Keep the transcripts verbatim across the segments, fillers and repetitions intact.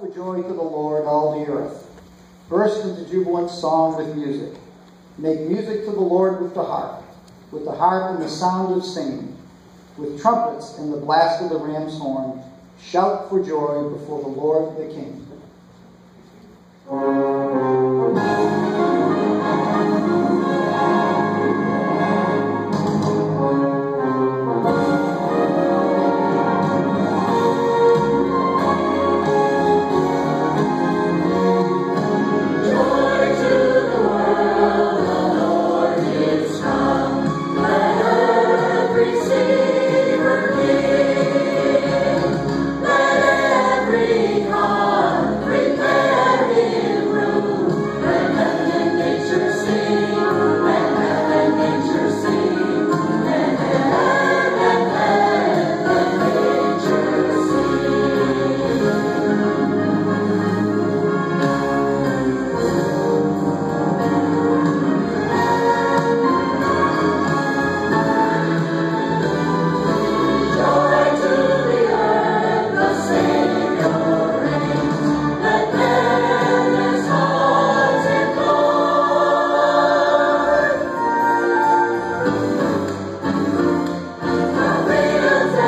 for joy to the Lord, all the earth. Burst into jubilant song with music. Make music to the Lord with the harp, with the harp and the sound of singing, with trumpets and the blast of the ram's horn. Shout for joy before the Lord the King.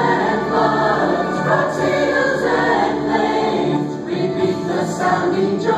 Sounding